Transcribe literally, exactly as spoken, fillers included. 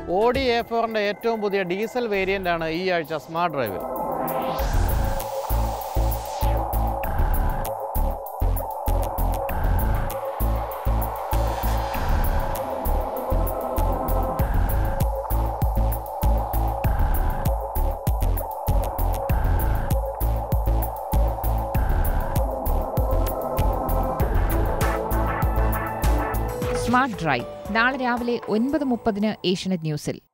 Audi A ഫോറിൻ്റെ ഏറ്റവും പുതിയ ഡീസൽ വേരിയൻ്റാണ് ഈ ആഴ്ച സ്മാർട്ട് ഡ്രൈവിൽ. സ്മാർട്ട് ഡ്രൈവ് നാളെ രാവിലെ ഒൻപത് മുപ്പതിന് ഏഷ്യനെറ്റ് ന്യൂസിൽ.